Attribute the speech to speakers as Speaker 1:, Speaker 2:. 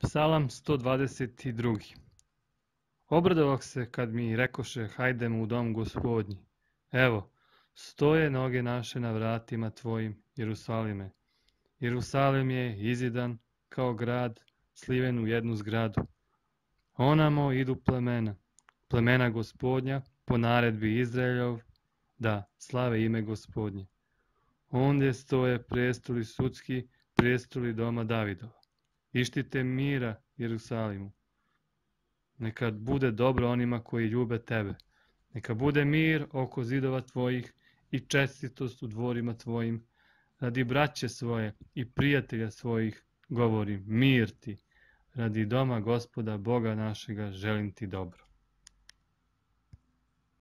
Speaker 1: Psalam 122. Obradovah se kad mi rekoše hajdemo u dom Gospodnji. Evo, stoje noge naše na vratima tvojim, Jerusalime. Jerusalim je izidan kao grad, sliven u jednu zgradu. Onamo idu plemena Gospodnja, po naredbi Izraeljov, da slave ime Gospodnje. Ondje stoje prestoli sudski, prestoli doma Davidova. Ištite mira Jerusalimu. Neka bude dobro onima koji ljube tebe. Neka bude mir oko zidova tvojih i čestitost u dvorima tvojim. Radi braće svoje i prijatelja svojih govorim, mir ti. Radi doma Gospoda Boga našega želim ti dobro.